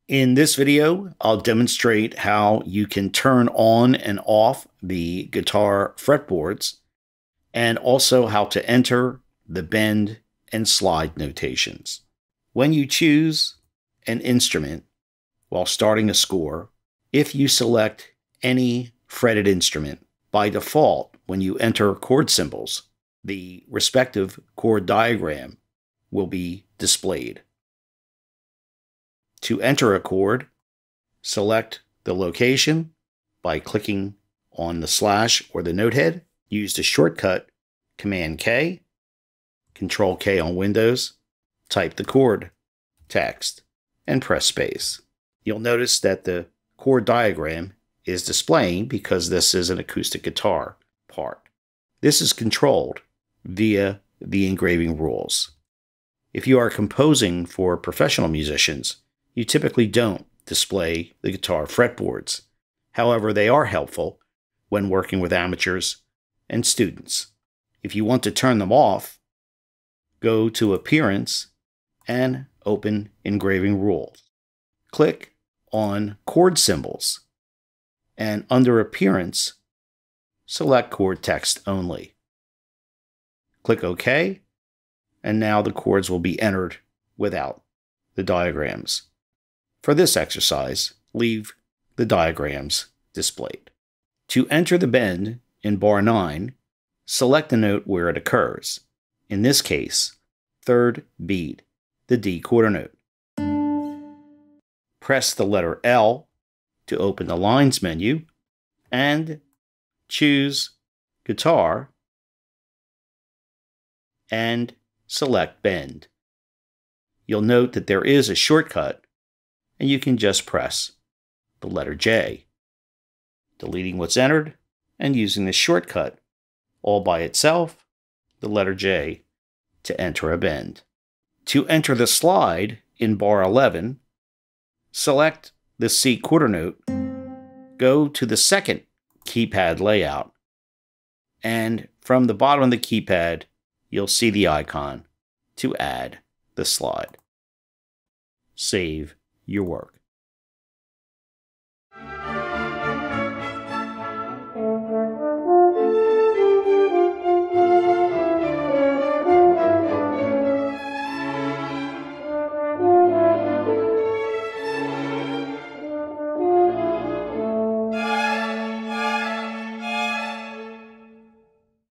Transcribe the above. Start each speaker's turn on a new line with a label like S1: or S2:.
S1: In this video, I'll demonstrate how you can turn on and off the guitar fretboards, and also how to enter the bend and slide notations. When you choose an instrument while starting a score, if you select any fretted instrument, by default, when you enter chord symbols, the respective chord diagram will be displayed. To enter a chord, select the location by clicking on the slash or the note head. Use the shortcut Command K, Control K on Windows, type the chord text, and press space. You'll notice that the chord diagram is displaying because this is an acoustic guitar part. This is controlled via the engraving rules. If you are composing for professional musicians, you typically don't display the guitar fretboards. However, they are helpful when working with amateurs and students. If you want to turn them off, go to Appearance and open Engraving Rules. Click on Chord Symbols, and under Appearance, select Chord Text Only. Click OK, and now the chords will be entered without the diagrams. For this exercise, leave the diagrams displayed. To enter the bend in bar 9, select the note where it occurs. In this case, third beat, the D quarter note. Press the letter L to open the Lines menu and choose Guitar and select Bend. You'll note that there is a shortcut, and you can just press the letter J, deleting what's entered and using the shortcut all by itself, the letter J, to enter a bend. To enter the slide in bar 11, select the C quarter note, go to the second keypad layout, and from the bottom of the keypad, you'll see the icon to add the slide. Save your work.